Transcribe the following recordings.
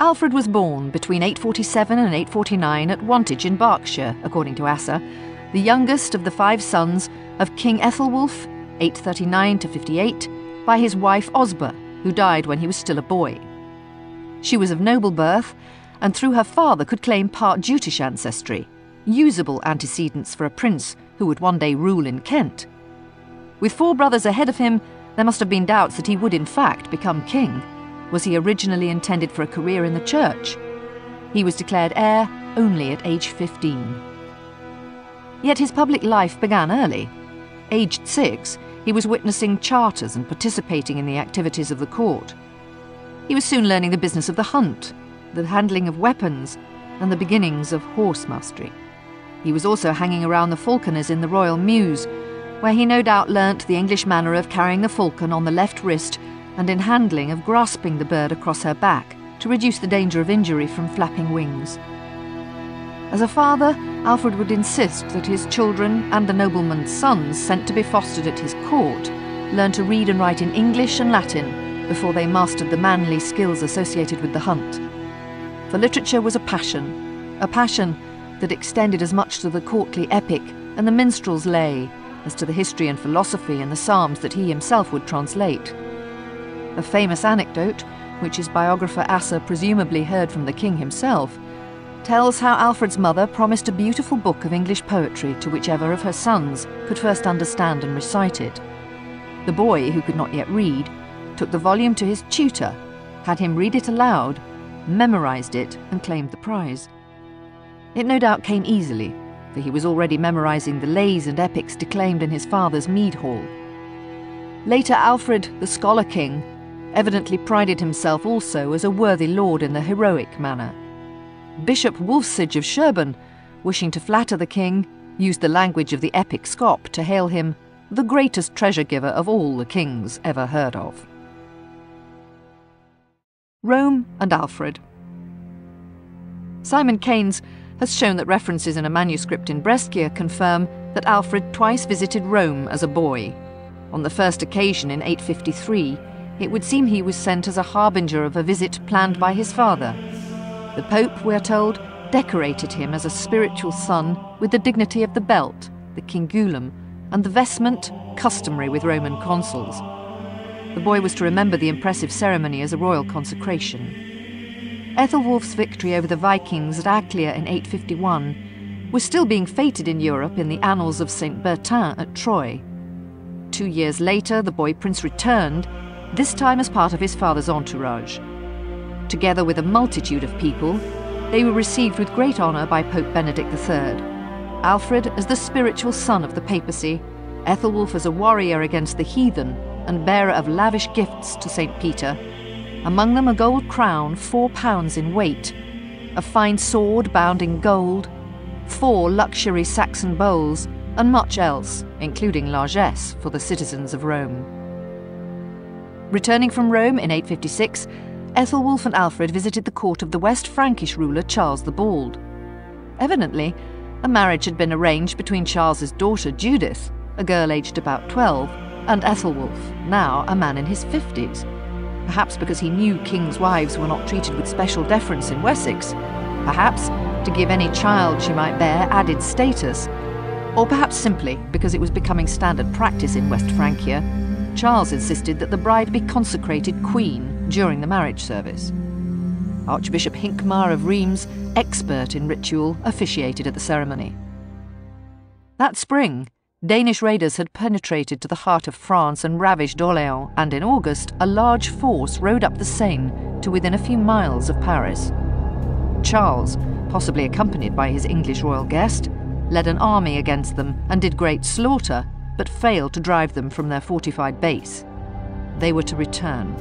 Alfred was born between 847 and 849 at Wantage in Berkshire, according to Asser, the youngest of the 5 sons of King Ethelwulf, 839 to 58, by his wife Osba, who died when he was still a boy. She was of noble birth, and through her father could claim part Jutish ancestry, usable antecedents for a prince who would one day rule in Kent. With 4 brothers ahead of him, there must have been doubts that he would in fact become king. Was he originally intended for a career in the church? He was declared heir only at age 15. Yet his public life began early. Aged 6, he was witnessing charters and participating in the activities of the court. He was soon learning the business of the hunt, the handling of weapons, and the beginnings of horse mastery. He was also hanging around the falconers in the Royal Mews, where he no doubt learnt the English manner of carrying the falcon on the left wrist and in handling of grasping the bird across her back to reduce the danger of injury from flapping wings. As a father, Alfred would insist that his children and the nobleman's sons sent to be fostered at his court learn to read and write in English and Latin before they mastered the manly skills associated with the hunt. For literature was a passion that extended as much to the courtly epic and the minstrel's lay as to the history and philosophy and the psalms that he himself would translate. A famous anecdote, which his biographer Asser presumably heard from the king himself, tells how Alfred's mother promised a beautiful book of English poetry to whichever of her sons could first understand and recite it. The boy, who could not yet read, took the volume to his tutor, had him read it aloud, memorized it, and claimed the prize. It no doubt came easily, for he was already memorizing the lays and epics declaimed in his father's mead hall. Later, Alfred, the Scholar King, evidently prided himself also as a worthy lord in the heroic manner. Bishop Wulfsige of Sherborne, wishing to flatter the king, used the language of the epic scop to hail him the greatest treasure-giver of all the kings ever heard of. Rome and Alfred. Simon Keynes has shown that references in a manuscript in Brescia confirm that Alfred twice visited Rome as a boy. On the first occasion in 853, it would seem he was sent as a harbinger of a visit planned by his father. The Pope, we are told, decorated him as a spiritual son with the dignity of the belt, the cingulum, and the vestment customary with Roman consuls. The boy was to remember the impressive ceremony as a royal consecration. Ethelwulf's victory over the Vikings at Aclea in 851 was still being feted in Europe in the annals of St. Bertin at Troy. 2 years later, the boy prince returned, this time as part of his father's entourage. Together with a multitude of people, they were received with great honour by Pope Benedict III. Alfred as the spiritual son of the papacy, Ethelwulf as a warrior against the heathen and bearer of lavish gifts to St. Peter, among them a gold crown 4 pounds in weight, a fine sword bound in gold, 4 luxury Saxon bowls, and much else, including largesse for the citizens of Rome. Returning from Rome in 856, Ethelwulf and Alfred visited the court of the West Frankish ruler Charles the Bald. Evidently, a marriage had been arranged between Charles's daughter Judith, a girl aged about 12, and Ethelwulf, now a man in his 50s. Perhaps because he knew kings' wives were not treated with special deference in Wessex, perhaps to give any child she might bear added status, or perhaps simply because it was becoming standard practice in West Francia, Charles insisted that the bride be consecrated queen during the marriage service. Archbishop Hincmar of Reims, expert in ritual, officiated at the ceremony. That spring, Danish raiders had penetrated to the heart of France and ravaged Orléans, and in August, a large force rode up the Seine to within a few miles of Paris. Charles, possibly accompanied by his English royal guest, led an army against them and did great slaughter, but failed to drive them from their fortified base. They were to return.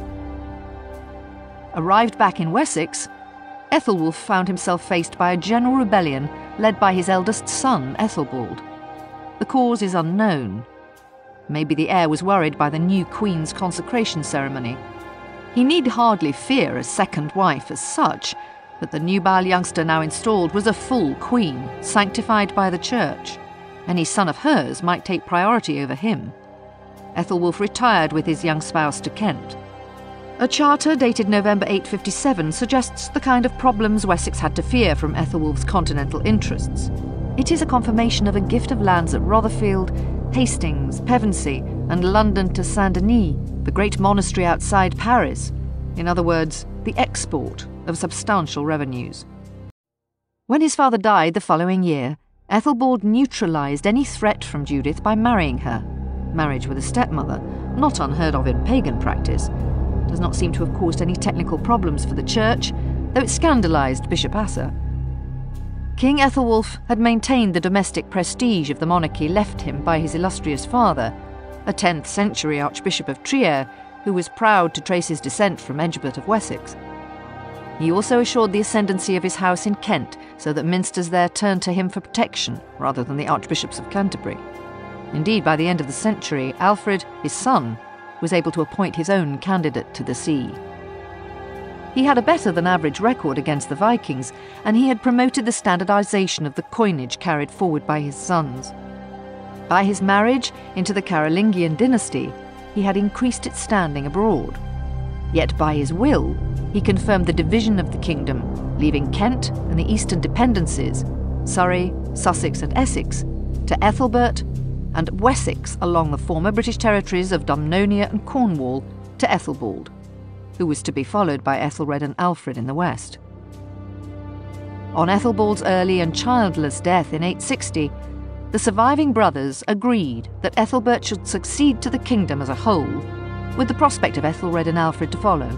Arrived back in Wessex, Ethelwulf found himself faced by a general rebellion led by his eldest son, Ethelbald. The cause is unknown. Maybe the heir was worried by the new queen's consecration ceremony. He need hardly fear a second wife as such, but the nubile youngster now installed was a full queen, sanctified by the church. Any son of hers might take priority over him. Ethelwulf retired with his young spouse to Kent. A charter dated November 857 suggests the kind of problems Wessex had to fear from Ethelwulf's continental interests. It is a confirmation of a gift of lands at Rotherfield, Hastings, Pevensey, and London to Saint-Denis, the great monastery outside Paris. In other words, the export of substantial revenues. When his father died the following year, Ethelbald neutralised any threat from Judith by marrying her. Marriage with a stepmother, not unheard of in pagan practice, does not seem to have caused any technical problems for the church, though it scandalised Bishop Asa. King Ethelwulf had maintained the domestic prestige of the monarchy left him by his illustrious father, a 10th century Archbishop of Trier, who was proud to trace his descent from Egbert of Wessex. He also assured the ascendancy of his house in Kent, so that minsters there turned to him for protection, rather than the Archbishops of Canterbury. Indeed, by the end of the century, Alfred, his son, was able to appoint his own candidate to the see. He had a better-than-average record against the Vikings, and he had promoted the standardisation of the coinage carried forward by his sons. By his marriage into the Carolingian dynasty, he had increased its standing abroad. Yet by his will, he confirmed the division of the kingdom, leaving Kent and the eastern dependencies, Surrey, Sussex and Essex, to Ethelbert, and Wessex along the former British territories of Dumnonia and Cornwall to Ethelbald, who was to be followed by Ethelred and Alfred in the west. On Ethelbald's early and childless death in 860, the surviving brothers agreed that Ethelbert should succeed to the kingdom as a whole, with the prospect of Ethelred and Alfred to follow.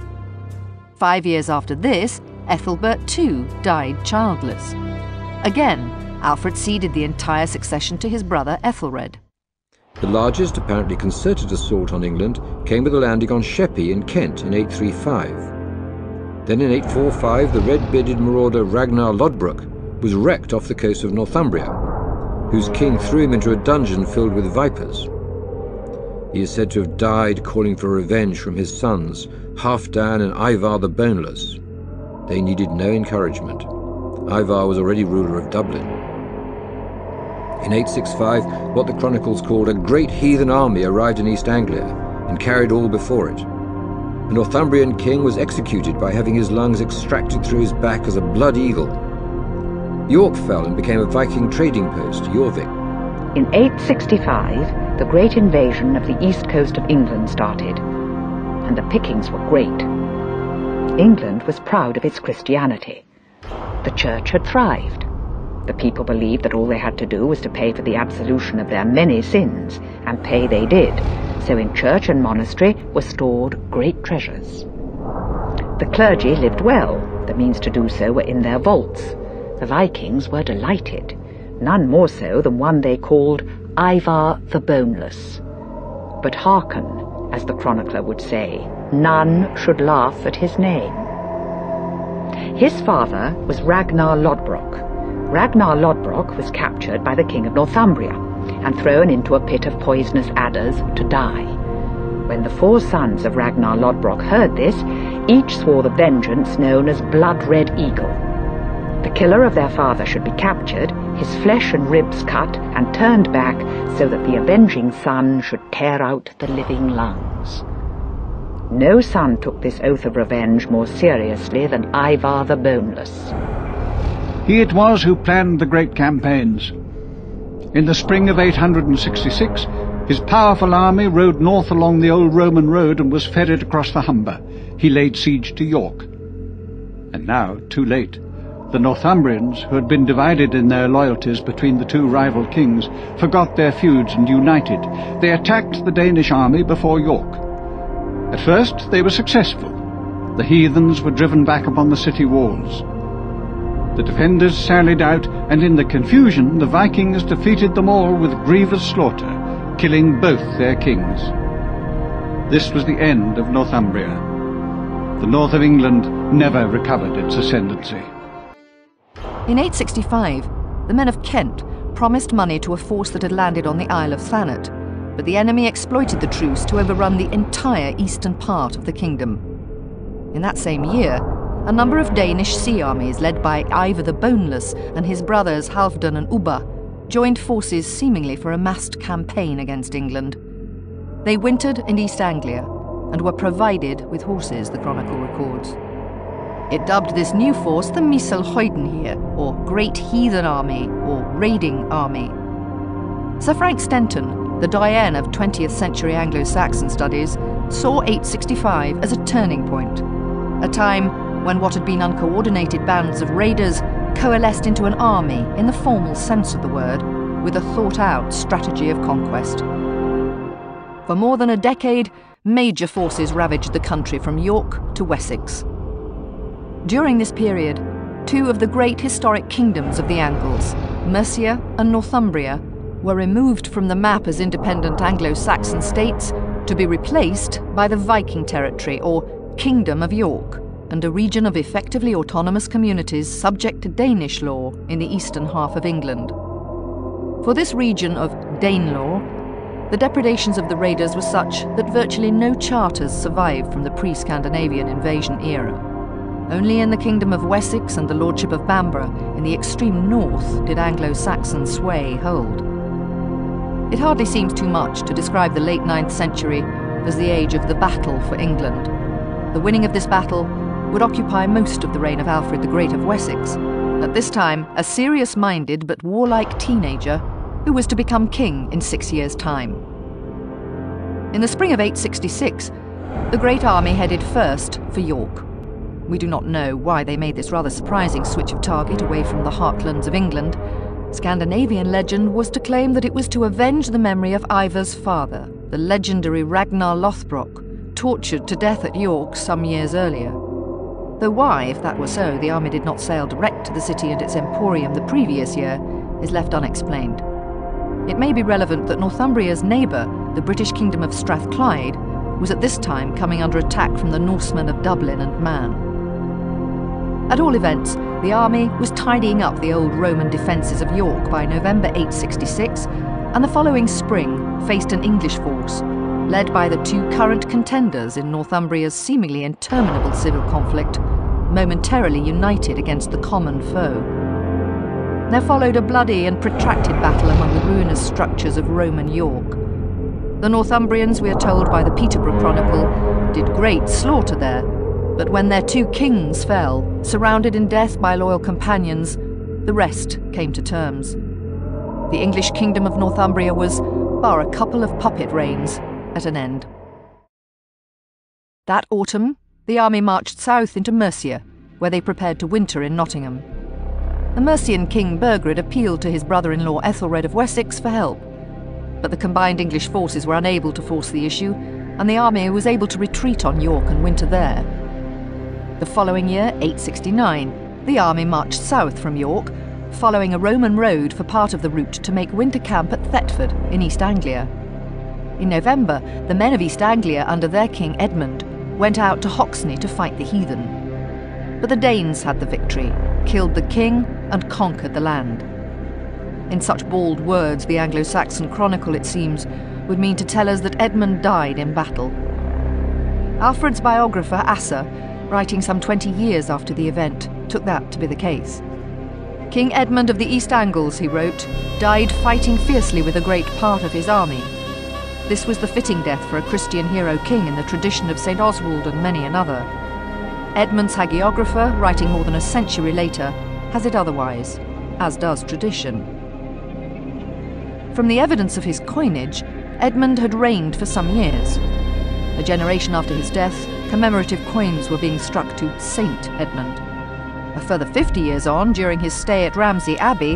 5 years after this, Ethelbert too died childless. Again, Alfred ceded the entire succession to his brother Ethelred. The largest apparently concerted assault on England came with a landing on Sheppey in Kent in 835. Then in 845 the red-bearded marauder Ragnar Lodbrok was wrecked off the coast of Northumbria, whose king threw him into a dungeon filled with vipers. He is said to have died calling for revenge from his sons, Halfdan and Ivar the Boneless. They needed no encouragement. Ivar was already ruler of Dublin. In 865, what the chronicles called a great heathen army arrived in East Anglia and carried all before it. The Northumbrian king was executed by having his lungs extracted through his back as a blood eagle. York fell and became a Viking trading post, Jorvik. In 865, the great invasion of the east coast of England started, and the pickings were great. England was proud of its Christianity. The church had thrived. The people believed that all they had to do was to pay for the absolution of their many sins, and pay they did, so in church and monastery were stored great treasures. The clergy lived well. The means to do so were in their vaults. The Vikings were delighted, none more so than one they called Ivar the Boneless. But hearken, as the chronicler would say, none should laugh at his name. His father was Ragnar Lodbrok. Ragnar Lodbrok was captured by the king of Northumbria and thrown into a pit of poisonous adders to die. When the 4 sons of Ragnar Lodbrok heard this, each swore the vengeance known as Blood-Red Eagle. The killer of their father should be captured, his flesh and ribs cut and turned back so that the avenging son should tear out the living lungs. No son took this oath of revenge more seriously than Ivar the Boneless. He it was who planned the great campaigns. In the spring of 866, his powerful army rode north along the old Roman road and was ferried across the Humber. He laid siege to York. And now, too late, the Northumbrians, who had been divided in their loyalties between the 2 rival kings, forgot their feuds and united. They attacked the Danish army before York. At first they were successful. The heathens were driven back upon the city walls. The defenders sallied out, and in the confusion the Vikings defeated them all with grievous slaughter, killing both their kings. This was the end of Northumbria. The north of England never recovered its ascendancy. In 865, the men of Kent promised money to a force that had landed on the Isle of Thanet, but the enemy exploited the truce to overrun the entire eastern part of the kingdom. In that same year, a number of Danish sea armies led by Ivar the Boneless and his brothers Halfdan and Ubba joined forces seemingly for a massed campaign against England. They wintered in East Anglia, and were provided with horses, the chronicle records. It dubbed this new force the Misselheiden, or Great Heathen Army, or Raiding Army. Sir Frank Stenton, the doyen of 20th century Anglo-Saxon studies, saw 865 as a turning point, a time when what had been uncoordinated bands of raiders coalesced into an army in the formal sense of the word, with a thought-out strategy of conquest. For more than a decade, major forces ravaged the country from York to Wessex. During this period, two of the great historic kingdoms of the Angles, Mercia and Northumbria, were removed from the map as independent Anglo-Saxon states to be replaced by the Viking territory, or Kingdom of York, and a region of effectively autonomous communities subject to Danish law in the eastern half of England. For this region of Danelaw, the depredations of the raiders were such that virtually no charters survived from the pre-Scandinavian invasion era. Only in the Kingdom of Wessex and the Lordship of Bamborough in the extreme north did Anglo-Saxon sway hold. It hardly seems too much to describe the late 9th century as the age of the battle for England. The winning of this battle would occupy most of the reign of Alfred the Great of Wessex, at this time a serious-minded but warlike teenager who was to become king in 6 years' time. In the spring of 866, the Great Army headed first for York. We do not know why they made this rather surprising switch of target away from the heartlands of England. Scandinavian legend was to claim that it was to avenge the memory of Ivar's father, the legendary Ragnar Lothbrok, tortured to death at York some years earlier. Though why, if that were so, the army did not sail direct to the city and its emporium the previous year is left unexplained. It may be relevant that Northumbria's neighbour, the British Kingdom of Strathclyde, was at this time coming under attack from the Norsemen of Dublin and Man. At all events, the army was tidying up the old Roman defences of York by November 866, and the following spring faced an English force, led by the two current contenders in Northumbria's seemingly interminable civil conflict, momentarily united against the common foe. There followed a bloody and protracted battle among the ruinous structures of Roman York. The Northumbrians, we are told by the Peterborough Chronicle, did great slaughter there, but when their two kings fell, surrounded in death by loyal companions, the rest came to terms. The English Kingdom of Northumbria was, bar a couple of puppet reigns, at an end. That autumn, the army marched south into Mercia, where they prepared to winter in Nottingham. The Mercian king Burgred appealed to his brother-in-law Ethelred of Wessex for help, but the combined English forces were unable to force the issue, and the army was able to retreat on York and winter there. The following year, 869, the army marched south from York, following a Roman road for part of the route to make winter camp at Thetford in East Anglia. In November, the men of East Anglia under their king Edmund went out to Hoxne to fight the heathen. But the Danes had the victory, killed the king and conquered the land. In such bald words, the Anglo-Saxon Chronicle, it seems, would mean to tell us that Edmund died in battle. Alfred's biographer, Asser, writing some 20 years after the event, took that to be the case. King Edmund of the East Angles, he wrote, died fighting fiercely with a great part of his army. This was the fitting death for a Christian hero king in the tradition of St. Oswald and many another. Edmund's hagiographer, writing more than a century later, has it otherwise, as does tradition. From the evidence of his coinage, Edmund had reigned for some years. A generation after his death, commemorative coins were being struck to Saint Edmund. A further 50 years on, during his stay at Ramsey Abbey,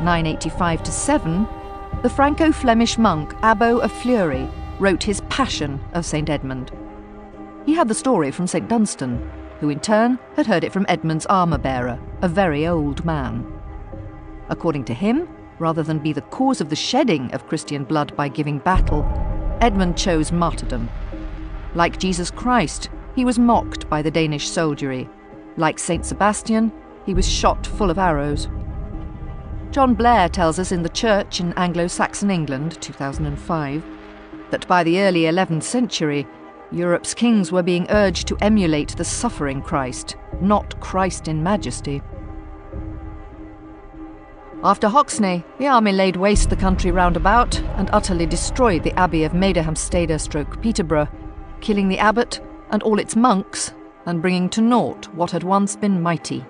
985-7, the Franco-Flemish monk Abbo of Fleury wrote his Passion of St. Edmund. He had the story from St. Dunstan, who in turn had heard it from Edmund's armour-bearer, a very old man. According to him, rather than be the cause of the shedding of Christian blood by giving battle, Edmund chose martyrdom. Like Jesus Christ, he was mocked by the Danish soldiery. Like St. Sebastian, he was shot full of arrows. John Blair tells us in The Church in Anglo-Saxon England, 2005, that by the early 11th century, Europe's kings were being urged to emulate the suffering Christ, not Christ in majesty. After Hoxne, the army laid waste the country round about and utterly destroyed the abbey of Maderhamstede-Peterborough, killing the abbot and all its monks, and bringing to naught what had once been mighty.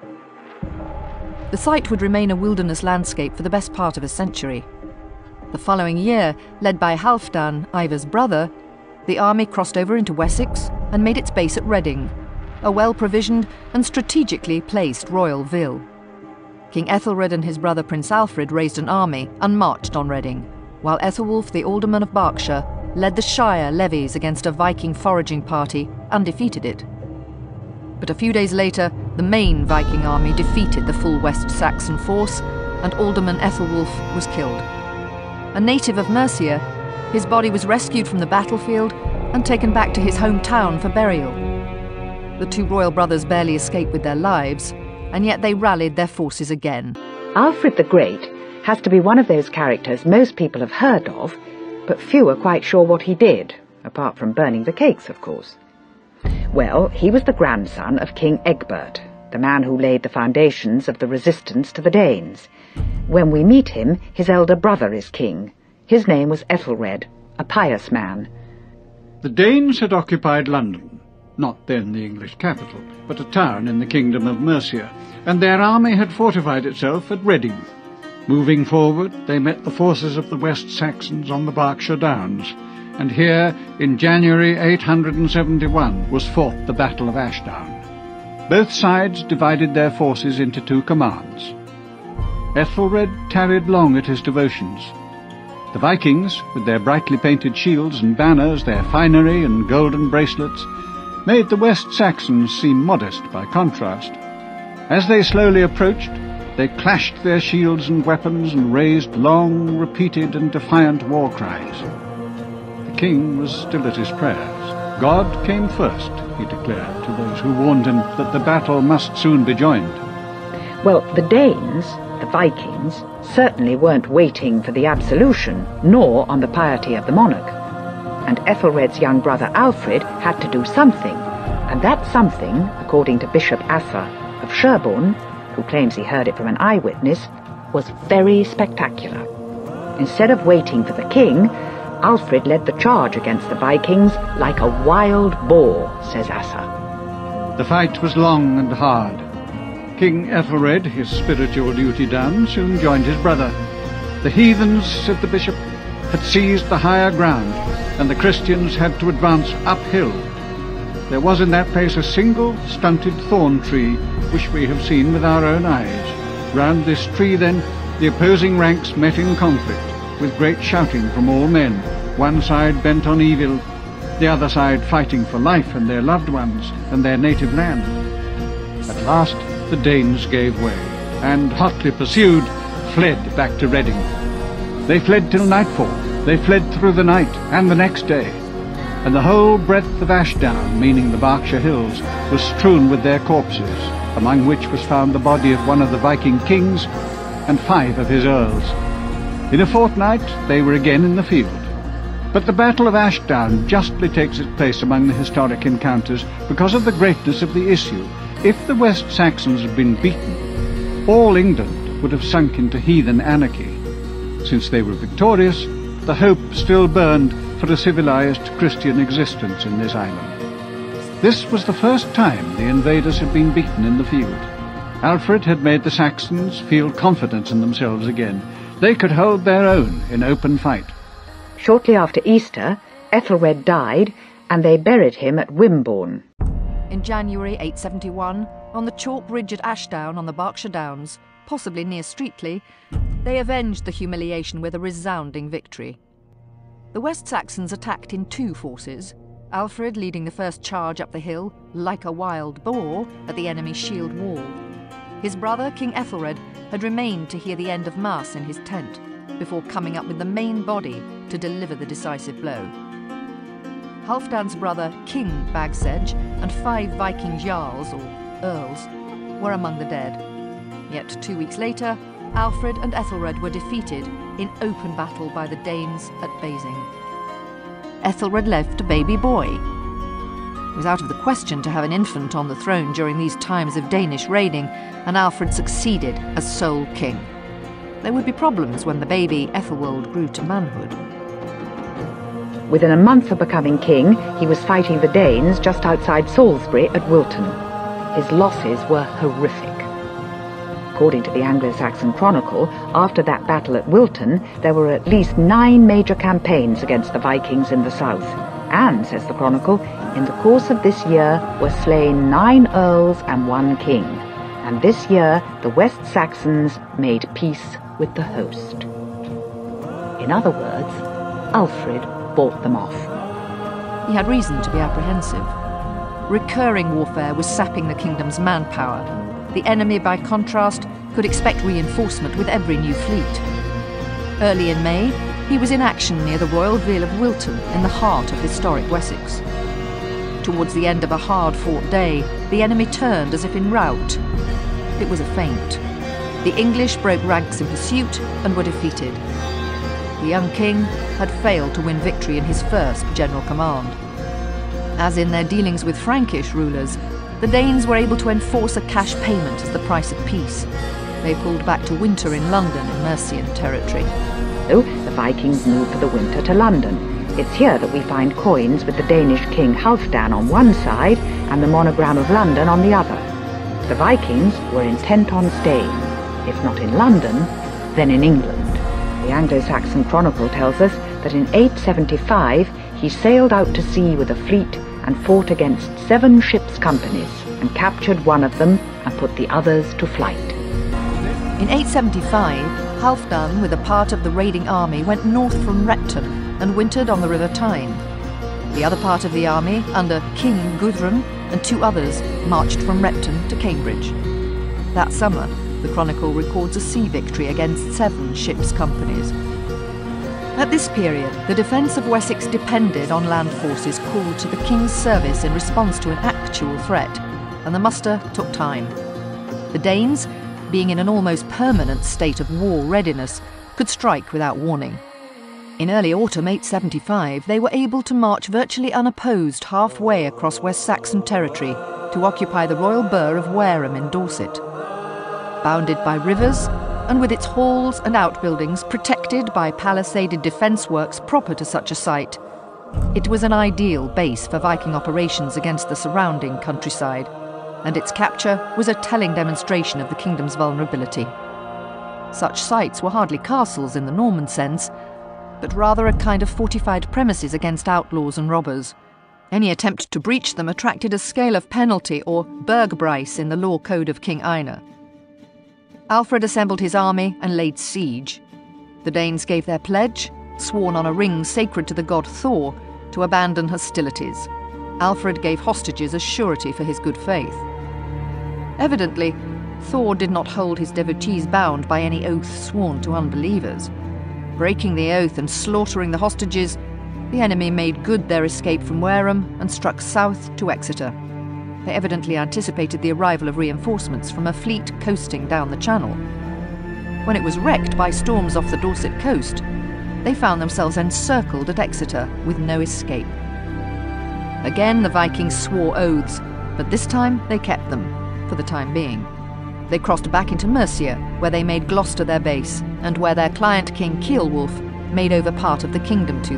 The site would remain a wilderness landscape for the best part of a century. The following year, led by Halfdan, Ivar's brother, the army crossed over into Wessex and made its base at Reading, a well-provisioned and strategically placed royal ville. King Ethelred and his brother Prince Alfred raised an army and marched on Reading, while Ethelwulf, the alderman of Berkshire, led the Shire levies against a Viking foraging party and defeated it. But a few days later, the main Viking army defeated the full West Saxon force, and Alderman Ethelwulf was killed. A native of Mercia, his body was rescued from the battlefield and taken back to his hometown for burial. The two royal brothers barely escaped with their lives, and yet they rallied their forces again. Alfred the Great has to be one of those characters most people have heard of, but few are quite sure what he did, apart from burning the cakes, of course. Well, he was the grandson of King Egbert, the man who laid the foundations of the resistance to the Danes. When we meet him, his elder brother is king. His name was Ethelred, a pious man. The Danes had occupied London, not then the English capital, but a town in the kingdom of Mercia, and their army had fortified itself at Reading. Moving forward, they met the forces of the West Saxons on the Berkshire Downs, and here, in January 871, was fought the Battle of Ashdown. Both sides divided their forces into two commands. Ethelred tarried long at his devotions. The Vikings, with their brightly painted shields and banners, their finery and golden bracelets, made the West Saxons seem modest by contrast. As they slowly approached, they clashed their shields and weapons and raised long, repeated and defiant war cries. The king was still at his prayers. God came first, he declared to those who warned him that the battle must soon be joined. Well, the Danes, the Vikings, certainly weren't waiting for the absolution, nor on the piety of the monarch. And Ethelred's young brother Alfred had to do something, and that something, according to Bishop Asa of Sherborne, who claims he heard it from an eyewitness, was very spectacular. Instead of waiting for the king, Alfred led the charge against the Vikings like a wild boar, says Asa. The fight was long and hard. King Ethelred, his spiritual duty done, soon joined his brother. The heathens, said the bishop, had seized the higher ground, and the Christians had to advance uphill. There was in that place a single stunted thorn tree, which we have seen with our own eyes. Round this tree, then, the opposing ranks met in conflict, with great shouting from all men, one side bent on evil, the other side fighting for life and their loved ones and their native land. At last the Danes gave way, and, hotly pursued, fled back to Reading. They fled till nightfall. They fled through the night and the next day, and the whole breadth of Ashdown, meaning the Berkshire Hills, was strewn with their corpses, among which was found the body of one of the Viking kings and 5 of his earls. In a fortnight they were again in the field. But the Battle of Ashdown justly takes its place among the historic encounters because of the greatness of the issue. If the West Saxons had been beaten, all England would have sunk into heathen anarchy. Since they were victorious, the hope still burned for a civilized Christian existence in this island. This was the first time the invaders had been beaten in the field. Alfred had made the Saxons feel confidence in themselves again. They could hold their own in open fight. Shortly after Easter, Ethelred died, and they buried him at Wimborne. In January 871, on the chalk ridge at Ashdown on the Berkshire Downs, possibly near Streatley, they avenged the humiliation with a resounding victory. The West Saxons attacked in 2 forces, Alfred leading the first charge up the hill, like a wild boar, at the enemy's shield wall. His brother, King Ethelred, had remained to hear the end of Mass in his tent, before coming up with the main body to deliver the decisive blow. Halfdan's brother, King Bagsedge, and 5 Viking jarls, or earls, were among the dead. Yet 2 weeks later, Alfred and Ethelred were defeated in open battle by the Danes at Basing. Ethelred left a baby boy. It was out of the question to have an infant on the throne during these times of Danish raiding, and Alfred succeeded as sole king. There would be problems when the baby Ethelwald grew to manhood. Within a month of becoming king, he was fighting the Danes just outside Salisbury at Wilton. His losses were horrific. According to the Anglo-Saxon Chronicle, after that battle at Wilton, there were at least 9 major campaigns against the Vikings in the south. And, says the Chronicle, in the course of this year were slain 9 earls and 1 king. And this year the West Saxons made peace with the host. In other words, Alfred bought them off. He had reason to be apprehensive. Recurring warfare was sapping the kingdom's manpower. The enemy, by contrast, could expect reinforcement with every new fleet. Early in May, he was in action near the royal vale of Wilton in the heart of historic Wessex. Towards the end of a hard-fought day, the enemy turned as if in rout. It was a feint. The English broke ranks in pursuit and were defeated. The young king had failed to win victory in his first general command. As in their dealings with Frankish rulers, the Danes were able to enforce a cash payment as the price of peace. They pulled back to winter in London in Mercian territory. So the Vikings moved for the winter to London. It's here that we find coins with the Danish king Halfdan on one side and the monogram of London on the other. The Vikings were intent on staying, if not in London, then in England. The Anglo-Saxon Chronicle tells us that in 875 he sailed out to sea with a fleet and fought against 7 ships' companies and captured one of them and put the others to flight. In 875, Halfdan, with a part of the raiding army, went north from Repton and wintered on the River Tyne. The other part of the army, under King Guthrum and 2 others, marched from Repton to Cambridge. That summer, the Chronicle records a sea victory against 7 ships' companies. At this period, the defence of Wessex depended on land forces called to the king's service in response to an actual threat, and the muster took time. The Danes, being in an almost permanent state of war readiness, could strike without warning. In early autumn 875, they were able to march virtually unopposed halfway across West Saxon territory to occupy the royal burgh of Wareham in Dorset. Bounded by rivers, and with its halls and outbuildings protected by palisaded defence works proper to such a site, it was an ideal base for Viking operations against the surrounding countryside, and its capture was a telling demonstration of the kingdom's vulnerability. Such sites were hardly castles in the Norman sense, but rather a kind of fortified premises against outlaws and robbers. Any attempt to breach them attracted a scale of penalty, or burgbryce in the law code of King Einar. Alfred assembled his army and laid siege. The Danes gave their pledge, sworn on a ring sacred to the god Thor, to abandon hostilities. Alfred gave hostages as surety for his good faith. Evidently, Thor did not hold his devotees bound by any oath sworn to unbelievers. Breaking the oath and slaughtering the hostages, the enemy made good their escape from Wareham and struck south to Exeter. They evidently anticipated the arrival of reinforcements from a fleet coasting down the Channel. When it was wrecked by storms off the Dorset coast, they found themselves encircled at Exeter with no escape. Again the Vikings swore oaths, but this time they kept them, for the time being. They crossed back into Mercia, where they made Gloucester their base, and where their client King Ceolwulf made over part of the kingdom to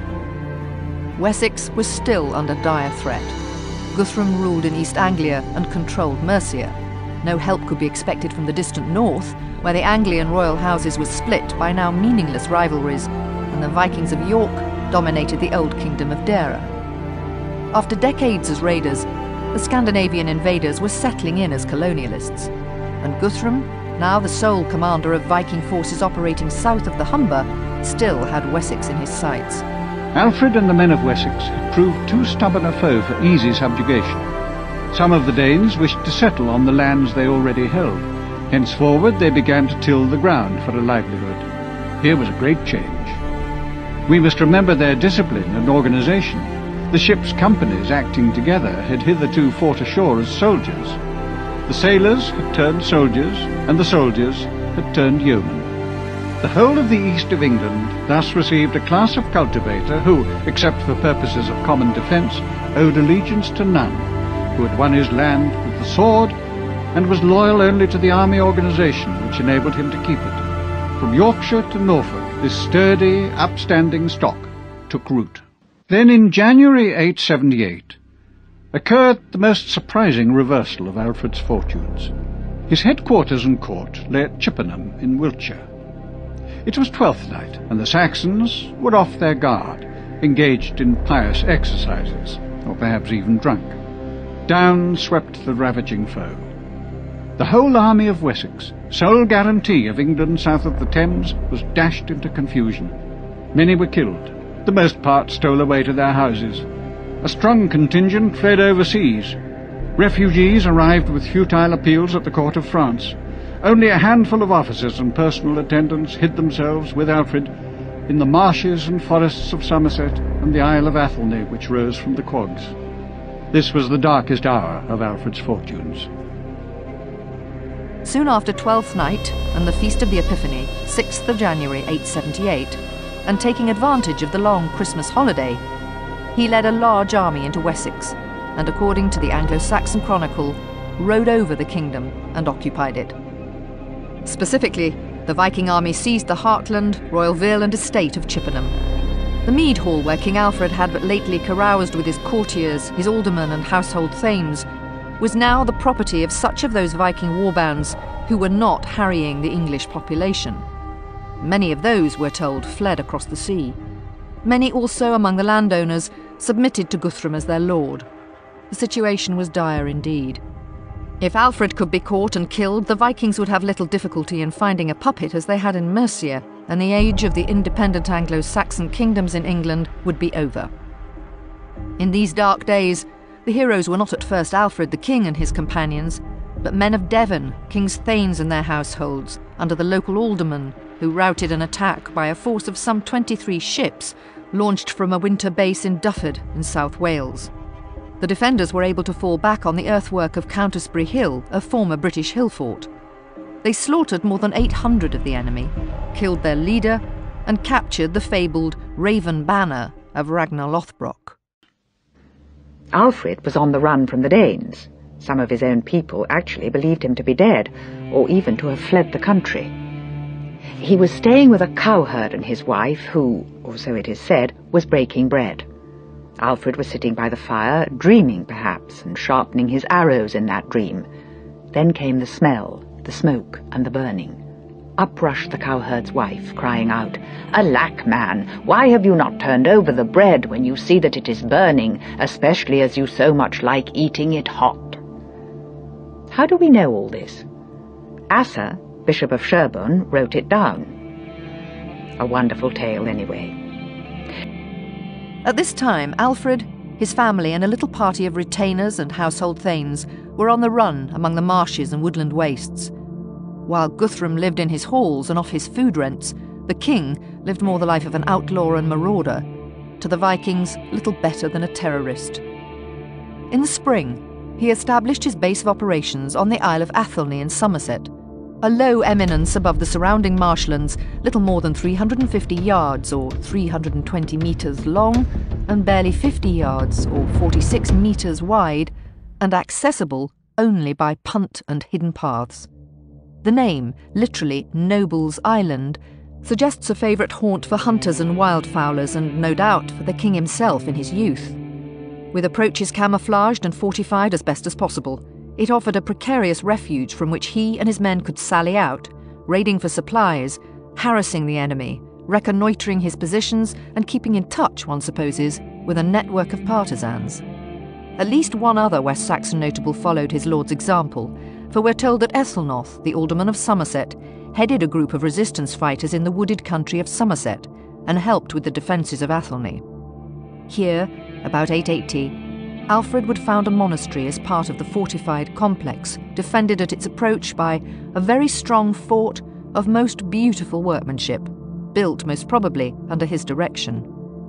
them. Wessex was still under dire threat. Guthrum ruled in East Anglia and controlled Mercia. No help could be expected from the distant north, where the Anglian royal houses were split by now meaningless rivalries, and the Vikings of York dominated the old kingdom of Deira. After decades as raiders, the Scandinavian invaders were settling in as colonialists, and Guthrum, now the sole commander of Viking forces operating south of the Humber, still had Wessex in his sights. Alfred and the men of Wessex had proved too stubborn a foe for easy subjugation. Some of the Danes wished to settle on the lands they already held. Henceforward they began to till the ground for a livelihood. Here was a great change. We must remember their discipline and organisation. The ship's companies acting together had hitherto fought ashore as soldiers. The sailors had turned soldiers, and the soldiers had turned yeomen. The whole of the east of England thus received a class of cultivator who, except for purposes of common defence, owed allegiance to none, who had won his land with the sword, and was loyal only to the army organisation which enabled him to keep it. From Yorkshire to Norfolk, this sturdy, upstanding stock took root. Then in January 878 occurred the most surprising reversal of Alfred's fortunes. His headquarters and court lay at Chippenham in Wiltshire. It was Twelfth Night, and the Saxons were off their guard, engaged in pious exercises, or perhaps even drunk. Down swept the ravaging foe. The whole army of Wessex, sole guarantee of England south of the Thames, was dashed into confusion. Many were killed. The most part stole away to their houses. A strong contingent fled overseas. Refugees arrived with futile appeals at the court of France. Only a handful of officers and personal attendants hid themselves with Alfred in the marshes and forests of Somerset and the Isle of Athelney, which rose from the quags. This was the darkest hour of Alfred's fortunes. Soon after Twelfth Night and the Feast of the Epiphany, 6th of January 878, and taking advantage of the long Christmas holiday, he led a large army into Wessex, and according to the Anglo-Saxon Chronicle, rode over the kingdom and occupied it. Specifically, the Viking army seized the heartland, royal vale and estate of Chippenham. The mead hall where King Alfred had but lately caroused with his courtiers, his aldermen and household thanes, was now the property of such of those Viking warbands who were not harrying the English population. Many of those, we're told, fled across the sea. Many also among the landowners submitted to Guthrum as their lord. The situation was dire indeed. If Alfred could be caught and killed, the Vikings would have little difficulty in finding a puppet as they had in Mercia, and the age of the independent Anglo-Saxon kingdoms in England would be over. In these dark days, the heroes were not at first Alfred the King and his companions, but men of Devon, king's thanes and their households, under the local aldermen, who routed an attack by a force of some 23 ships launched from a winter base in Dufford in South Wales. The defenders were able to fall back on the earthwork of Countersbury Hill, a former British hill fort. They slaughtered more than 800 of the enemy, killed their leader, and captured the fabled Raven Banner of Ragnar Lothbrok. Alfred was on the run from the Danes. Some of his own people actually believed him to be dead, or even to have fled the country. He was staying with a cowherd and his wife, who, or so it is said, was breaking bread. Alfred was sitting by the fire, dreaming perhaps, and sharpening his arrows in that dream. Then came the smell, the smoke, and the burning. Up rushed the cowherd's wife, crying out, "Alack, man, why have you not turned over the bread when you see that it is burning, especially as you so much like eating it hot?" How do we know all this? Asa, Bishop of Sherborne, wrote it down. A wonderful tale, anyway. At this time, Alfred, his family and a little party of retainers and household thanes were on the run among the marshes and woodland wastes. While Guthrum lived in his halls and off his food rents, the king lived more the life of an outlaw and marauder, to the Vikings little better than a terrorist. In the spring, he established his base of operations on the Isle of Athelney in Somerset, a low eminence above the surrounding marshlands, little more than 350 yards or 320 metres long, and barely 50 yards or 46 metres wide, and accessible only by punt and hidden paths. The name, literally Noble's Island, suggests a favourite haunt for hunters and wildfowlers, and no doubt for the king himself in his youth. With approaches camouflaged and fortified as best as possible, it offered a precarious refuge from which he and his men could sally out, raiding for supplies, harassing the enemy, reconnoitring his positions, and keeping in touch, one supposes, with a network of partisans. At least one other West Saxon notable followed his lord's example, for we're told that Ethelnoth, the alderman of Somerset, headed a group of resistance fighters in the wooded country of Somerset and helped with the defences of Athelney. Here, about 880, Alfred would found a monastery as part of the fortified complex, defended at its approach by a very strong fort of most beautiful workmanship, built most probably under his direction.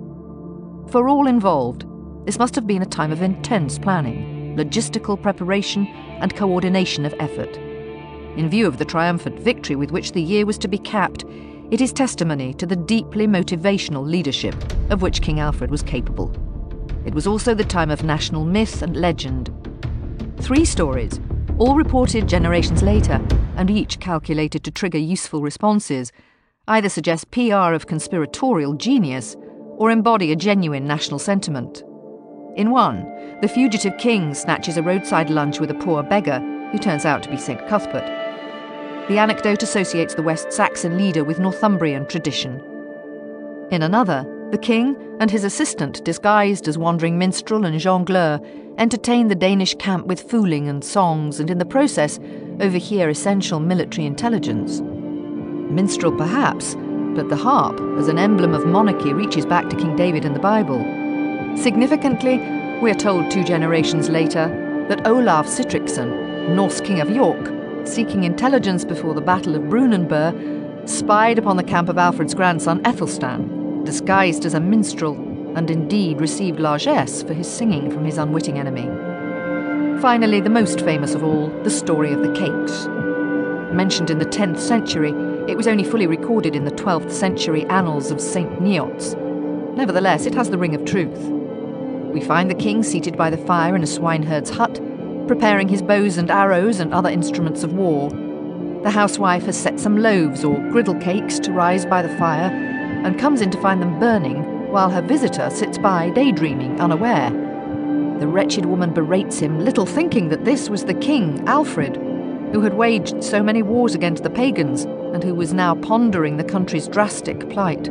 For all involved, this must have been a time of intense planning, logistical preparation, and coordination of effort. In view of the triumphant victory with which the year was to be capped, it is testimony to the deeply motivational leadership of which King Alfred was capable. It was also the time of national myth and legend. 3 stories, all reported generations later, and each calculated to trigger useful responses, either suggest PR of conspiratorial genius or embody a genuine national sentiment. In one, the fugitive king snatches a roadside lunch with a poor beggar who turns out to be St. Cuthbert. The anecdote associates the West Saxon leader with Northumbrian tradition. In another, the king and his assistant, disguised as wandering minstrel and jongleur, entertain the Danish camp with fooling and songs, and in the process overhear essential military intelligence. Minstrel perhaps, but the harp, as an emblem of monarchy, reaches back to King David in the Bible. Significantly, we are told 2 generations later that Olaf Sitriksson, Norse king of York, seeking intelligence before the Battle of Brunanburh, spied upon the camp of Alfred's grandson Ethelstan, disguised as a minstrel, and indeed received largesse for his singing from his unwitting enemy. Finally, the most famous of all, the story of the cakes. Mentioned in the 10th century, it was only fully recorded in the 12th century annals of St. Neots. Nevertheless, it has the ring of truth. We find the king seated by the fire in a swineherd's hut, preparing his bows and arrows and other instruments of war. The housewife has set some loaves or griddle cakes to rise by the fire, and comes in to find them burning, while her visitor sits by daydreaming, unaware. The wretched woman berates him, little thinking that this was the king, Alfred, who had waged so many wars against the pagans, and who was now pondering the country's drastic plight.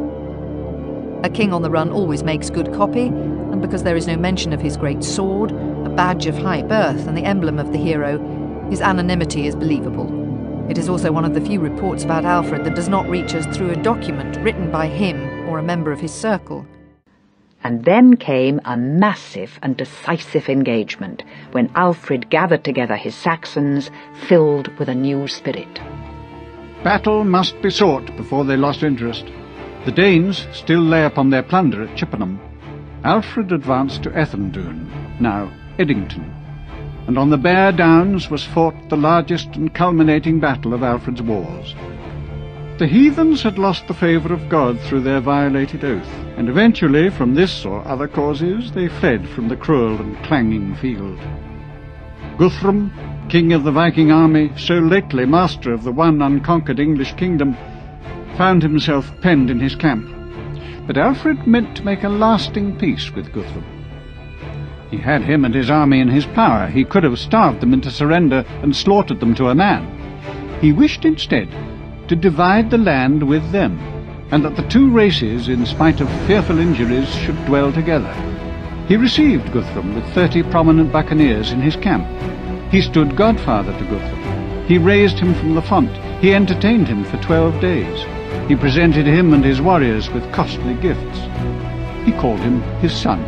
A king on the run always makes good copy, and because there is no mention of his great sword, a badge of high birth and the emblem of the hero, his anonymity is believable. It is also one of the few reports about Alfred that does not reach us through a document written by him or a member of his circle. And then came a massive and decisive engagement, when Alfred gathered together his Saxons, filled with a new spirit. Battle must be sought before they lost interest. The Danes still lay upon their plunder at Chippenham. Alfred advanced to Ethandune, now Eddington, and on the bare downs was fought the largest and culminating battle of Alfred's wars. The heathens had lost the favour of God through their violated oath, and eventually, from this or other causes, they fled from the cruel and clanging field. Guthrum, king of the Viking army, so lately master of the one unconquered English kingdom, found himself penned in his camp. But Alfred meant to make a lasting peace with Guthrum. He had him and his army in his power. He could have starved them into surrender and slaughtered them to a man. He wished instead to divide the land with them, and that the two races, in spite of fearful injuries, should dwell together. He received Guthrum with 30 prominent buccaneers in his camp. He stood godfather to Guthrum. He raised him from the font. He entertained him for 12 days. He presented him and his warriors with costly gifts. He called him his son.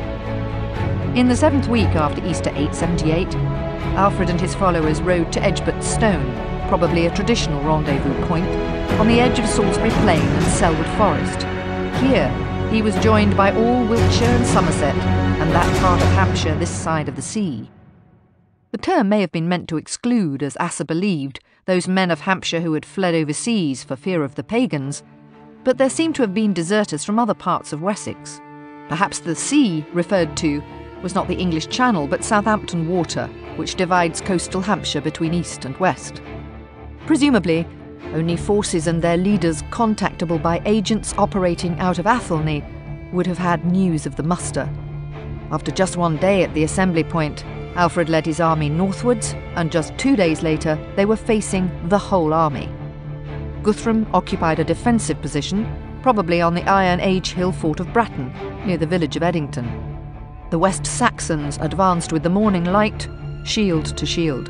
In the 7th week after Easter 878, Alfred and his followers rode to Edgebert Stone, probably a traditional rendezvous point, on the edge of Salisbury Plain and Selwood Forest. Here, he was joined by all Wiltshire and Somerset, and that part of Hampshire this side of the sea. The term may have been meant to exclude, as Asser believed, those men of Hampshire who had fled overseas for fear of the pagans, but there seem to have been deserters from other parts of Wessex. Perhaps the sea referred to was not the English Channel, but Southampton Water, which divides coastal Hampshire between east and west. Presumably, only forces and their leaders contactable by agents operating out of Athelney would have had news of the muster. After just one day at the assembly point, Alfred led his army northwards, and just 2 days later they were facing the whole army. Guthrum occupied a defensive position, probably on the Iron Age hill fort of Bratton, near the village of Eddington. The West Saxons advanced with the morning light, shield to shield.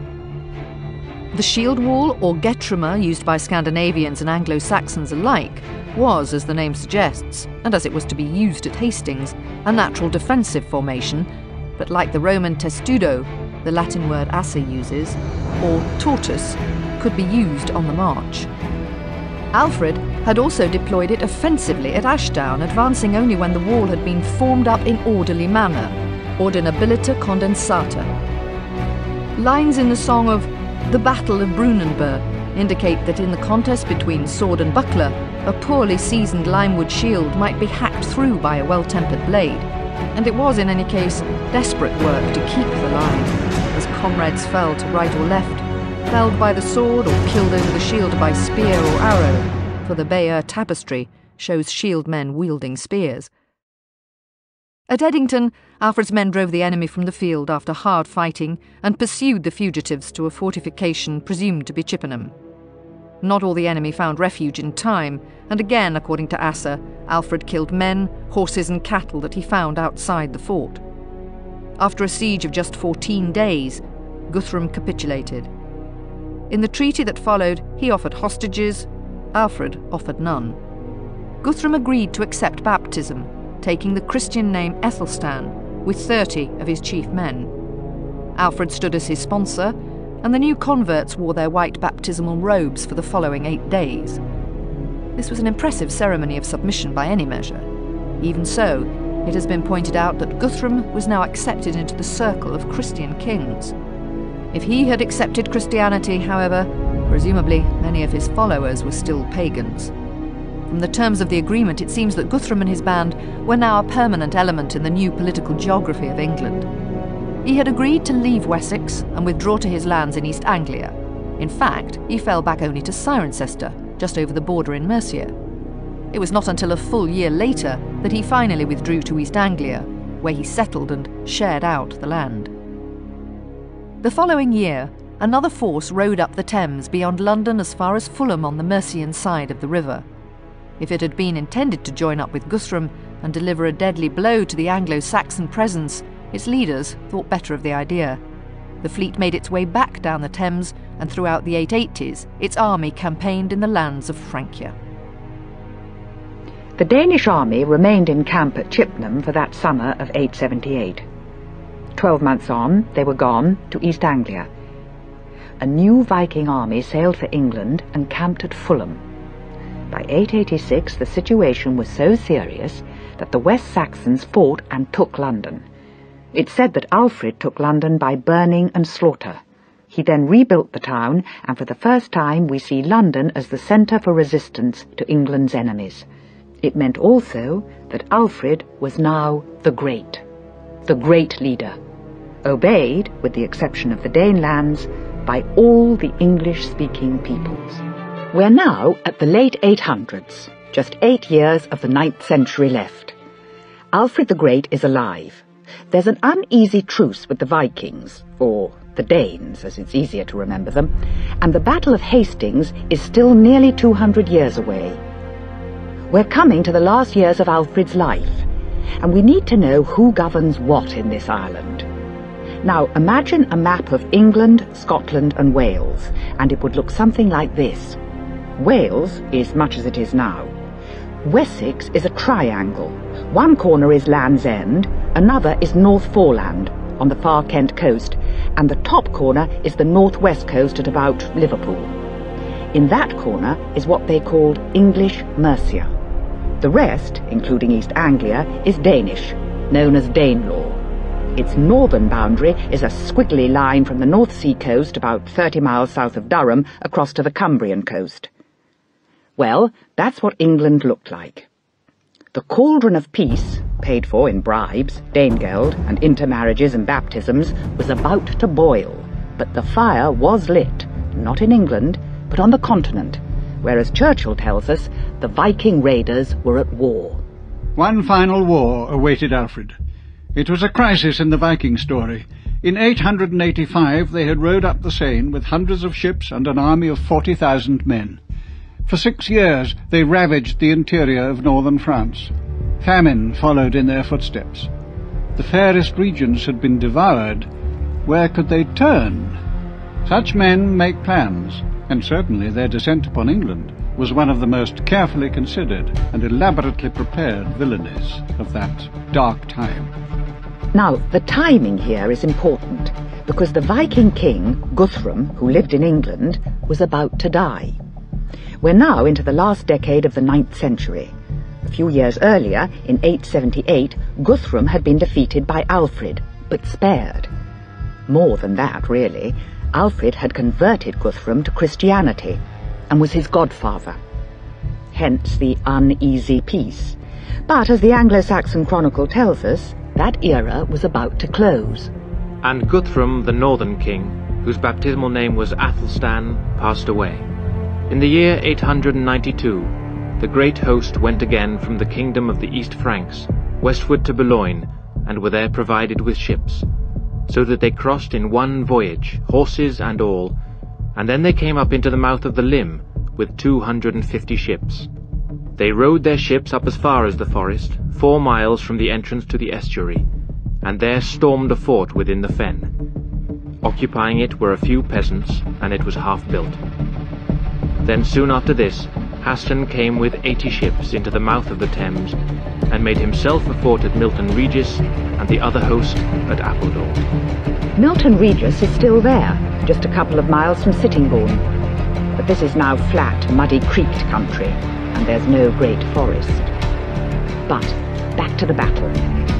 The shield wall, or Getrima, used by Scandinavians and Anglo-Saxons alike, was, as the name suggests, and as it was to be used at Hastings, a natural defensive formation, but like the Roman testudo, the Latin word Asser uses, or tortus, could be used on the march. Alfred had also deployed it offensively at Ashdown, advancing only when the wall had been formed up in orderly manner, ordinabilita condensata. Lines in the song of The Battle of Brunanburh indicate that in the contest between sword and buckler, a poorly seasoned limewood shield might be hacked through by a well-tempered blade, and it was in any case desperate work to keep the line, as comrades fell to right or left, felled by the sword or killed over the shield by spear or arrow, for the Bayeux tapestry shows shield men wielding spears. At Edington, Alfred's men drove the enemy from the field after hard fighting and pursued the fugitives to a fortification presumed to be Chippenham. Not all the enemy found refuge in time, and again, according to Asser, Alfred killed men, horses and cattle that he found outside the fort. After a siege of just 14 days, Guthrum capitulated. In the treaty that followed, he offered hostages. Alfred offered none. Guthrum agreed to accept baptism, taking the Christian name Ethelstan, with 30 of his chief men. Alfred stood as his sponsor, and the new converts wore their white baptismal robes for the following 8 days. This was an impressive ceremony of submission by any measure. Even so, it has been pointed out that Guthrum was now accepted into the circle of Christian kings. If he had accepted Christianity, however, presumably many of his followers were still pagans. From the terms of the agreement, it seems that Guthrum and his band were now a permanent element in the new political geography of England. He had agreed to leave Wessex and withdraw to his lands in East Anglia. In fact, he fell back only to Cirencester, just over the border in Mercia. It was not until a full year later that he finally withdrew to East Anglia, where he settled and shared out the land. The following year, another force rode up the Thames beyond London as far as Fulham on the Mercian side of the river. If it had been intended to join up with Guthrum and deliver a deadly blow to the Anglo-Saxon presence, its leaders thought better of the idea. The fleet made its way back down the Thames, and throughout the 880s, its army campaigned in the lands of Francia. The Danish army remained in camp at Chippenham for that summer of 878. 12 months on, they were gone to East Anglia. A new Viking army sailed for England and camped at Fulham. By 886, the situation was so serious that the West Saxons fought and took London. It's said that Alfred took London by burning and slaughter. He then rebuilt the town, and for the first time we see London as the centre for resistance to England's enemies. It meant also that Alfred was now the Great leader, obeyed, with the exception of the Danelands, by all the English-speaking peoples. We're now at the late 800s, just 8 years of the 9th century left. Alfred the Great is alive. There's an uneasy truce with the Vikings, or the Danes, as it's easier to remember them, and the Battle of Hastings is still nearly 200 years away. We're coming to the last years of Alfred's life, and we need to know who governs what in this island. Now, imagine a map of England, Scotland and Wales, and it would look something like this. Wales is much as it is now. Wessex is a triangle. One corner is Land's End, another is North Foreland on the far Kent coast, and the top corner is the northwest coast at about Liverpool. In that corner is what they called English Mercia. The rest, including East Anglia, is Danish, known as Danelaw. Its northern boundary is a squiggly line from the North Sea coast about 30 miles south of Durham across to the Cumbrian coast. Well, that's what England looked like. The cauldron of peace, paid for in bribes, Danegeld, and intermarriages and baptisms, was about to boil, but the fire was lit, not in England, but on the continent, where, as Churchill tells us, the Viking raiders were at war. One final war awaited Alfred. It was a crisis in the Viking story. In 885 they had rowed up the Seine with hundreds of ships and an army of 40,000 men. For 6 years they ravaged the interior of northern France. Famine followed in their footsteps. The fairest regions had been devoured. Where could they turn? Such men make plans, and certainly their descent upon England was one of the most carefully considered and elaborately prepared villainies of that dark time. Now, the timing here is important, because the Viking king, Guthrum, who lived in England, was about to die. We're now into the last decade of the 9th century. A few years earlier, in 878, Guthrum had been defeated by Alfred, but spared. More than that, really. Alfred had converted Guthrum to Christianity and was his godfather. Hence the uneasy peace. But as the Anglo-Saxon Chronicle tells us, that era was about to close. And Guthrum, the northern king, whose baptismal name was Athelstan, passed away. In the year 892, the great host went again from the kingdom of the East Franks westward to Boulogne, and were there provided with ships, so that they crossed in one voyage, horses and all, and then they came up into the mouth of the Lim with 250 ships. They rowed their ships up as far as the forest, 4 miles from the entrance to the estuary, and there stormed a fort within the fen. Occupying it were a few peasants, and it was half built. Then soon after this, Haston came with 80 ships into the mouth of the Thames, and made himself a fort at Milton Regis, and the other host at Appledore. Milton Regis is still there, just a couple of miles from Sittingbourne. But this is now flat, muddy-creeked country, and there's no great forest. But back to the battle.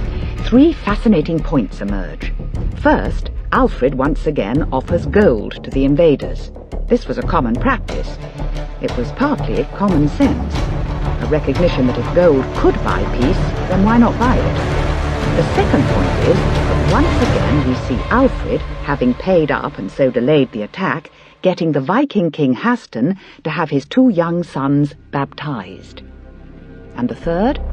3 fascinating points emerge. First, Alfred once again offers gold to the invaders. This was a common practice. It was partly common sense, a recognition that if gold could buy peace, then why not buy it? The second point is that once again we see Alfred, having paid up and so delayed the attack, getting the Viking king Haston to have his 2 young sons baptized. And the third?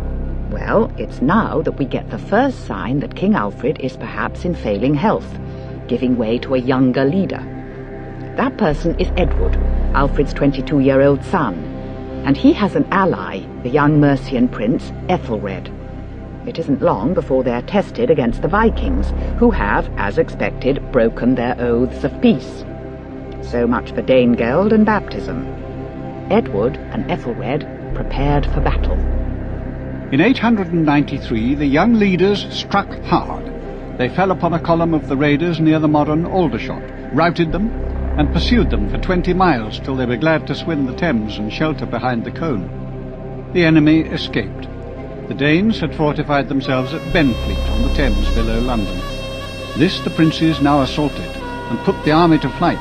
Well, it's now that we get the first sign that King Alfred is perhaps in failing health, giving way to a younger leader. That person is Edward, Alfred's 22-year-old son, and he has an ally, the young Mercian prince Ethelred. It isn't long before they're tested against the Vikings, who have, as expected, broken their oaths of peace. So much for Danegeld and baptism. Edward and Ethelred prepared for battle. In 893, the young leaders struck hard. They fell upon a column of the raiders near the modern Aldershot, routed them, and pursued them for 20 miles till they were glad to swim the Thames and shelter behind the Colne. The enemy escaped. The Danes had fortified themselves at Benfleet on the Thames below London. This the princes now assaulted, and put the army to flight.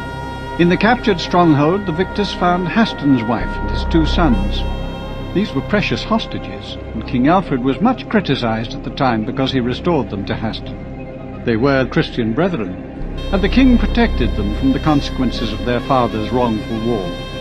In the captured stronghold, the victors found Haston's wife and his 2 sons. These were precious hostages, and King Alfred was much criticized at the time because he restored them to Haston. They were Christian brethren, and the king protected them from the consequences of their father's wrongful war.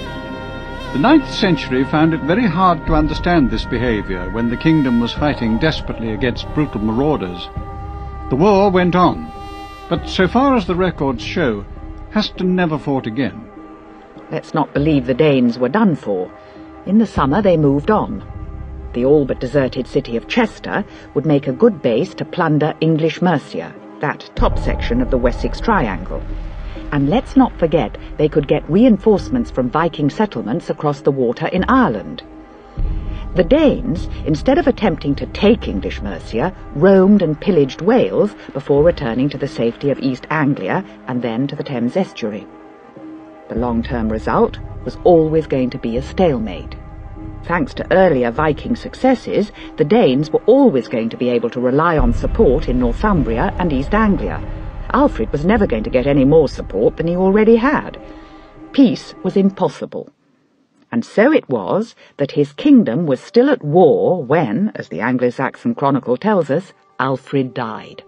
The 9th century found it very hard to understand this behavior when the kingdom was fighting desperately against brutal marauders. The war went on, but so far as the records show, Haston never fought again. Let's not believe the Danes were done for. In the summer they moved on. The all-but-deserted city of Chester would make a good base to plunder English Mercia, that top section of the Wessex Triangle. And let's not forget they could get reinforcements from Viking settlements across the water in Ireland. The Danes, instead of attempting to take English Mercia, roamed and pillaged Wales before returning to the safety of East Anglia and then to the Thames estuary. The long-term result was always going to be a stalemate. Thanks to earlier Viking successes, the Danes were always going to be able to rely on support in Northumbria and East Anglia. Alfred was never going to get any more support than he already had. Peace was impossible. And so it was that his kingdom was still at war when, as the Anglo-Saxon Chronicle tells us, Alfred died.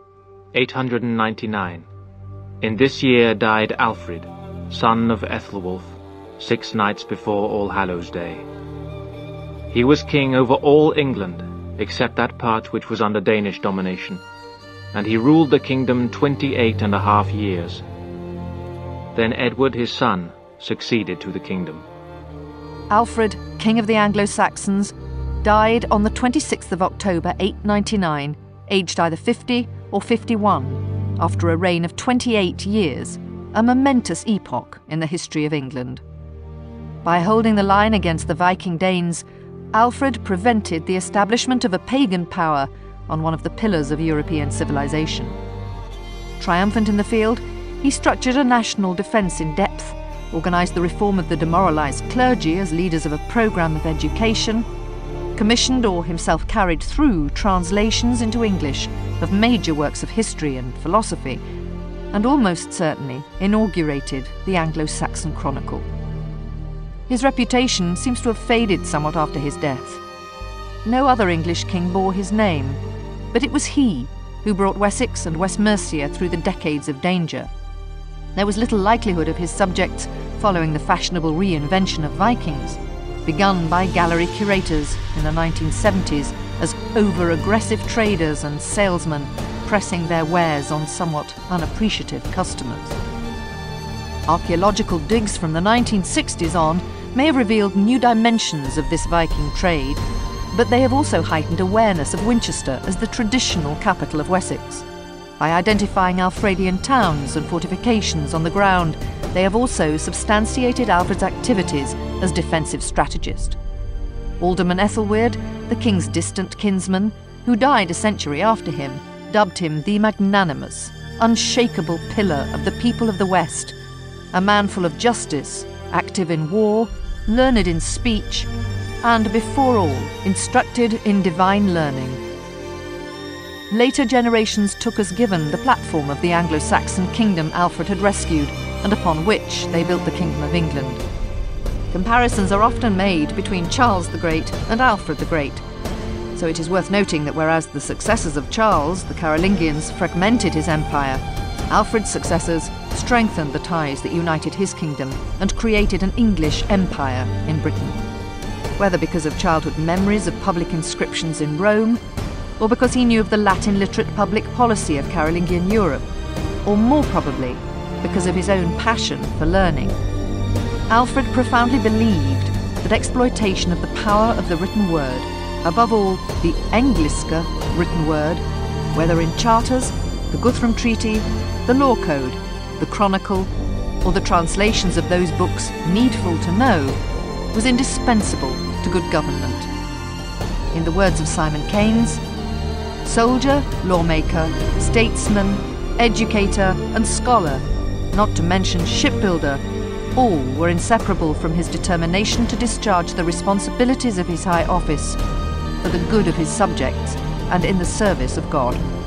899. In this year died Alfred, son of Ethelwulf, 6 nights before All Hallows Day. He was king over all England, except that part which was under Danish domination, and he ruled the kingdom 28.5 years. Then Edward his son succeeded to the kingdom. Alfred, king of the Anglo-Saxons, died on the 26th of October 899, aged either 50 or 51, after a reign of 28 years, a momentous epoch in the history of England. By holding the line against the Viking Danes, Alfred prevented the establishment of a pagan power on one of the pillars of European civilization. Triumphant in the field, he structured a national defence in depth, organised the reform of the demoralised clergy as leaders of a programme of education, commissioned or himself carried through translations into English of major works of history and philosophy, and almost certainly inaugurated the Anglo-Saxon Chronicle. His reputation seems to have faded somewhat after his death. No other English king bore his name, but it was he who brought Wessex and West Mercia through the decades of danger. There was little likelihood of his subjects following the fashionable reinvention of Vikings, begun by gallery curators in the 1970s as over-aggressive traders and salesmen pressing their wares on somewhat unappreciative customers. Archaeological digs from the 1960s on may have revealed new dimensions of this Viking trade, but they have also heightened awareness of Winchester as the traditional capital of Wessex. By identifying Alfredian towns and fortifications on the ground, they have also substantiated Alfred's activities as defensive strategist. Alderman Ethelweard, the king's distant kinsman, who died a century after him, dubbed him the magnanimous, unshakable pillar of the people of the West, a man full of justice, active in war, learned in speech, and before all, instructed in divine learning. Later generations took as given the platform of the Anglo-Saxon kingdom Alfred had rescued, and upon which they built the Kingdom of England. Comparisons are often made between Charles the Great and Alfred the Great, so it is worth noting that whereas the successors of Charles, the Carolingians, fragmented his empire, Alfred's successors strengthened the ties that united his kingdom and created an English empire in Britain. Whether because of childhood memories of public inscriptions in Rome, or because he knew of the Latin-literate public policy of Carolingian Europe, or more probably, because of his own passion for learning, Alfred profoundly believed that exploitation of the power of the written word, above all the Engliska written word, whether in charters, the Guthrum Treaty, the Law Code, the Chronicle, or the translations of those books needful to know, was indispensable to good government. In the words of Simon Keynes, soldier, lawmaker, statesman, educator, and scholar, not to mention shipbuilder, all were inseparable from his determination to discharge the responsibilities of his high office for the good of his subjects and in the service of God.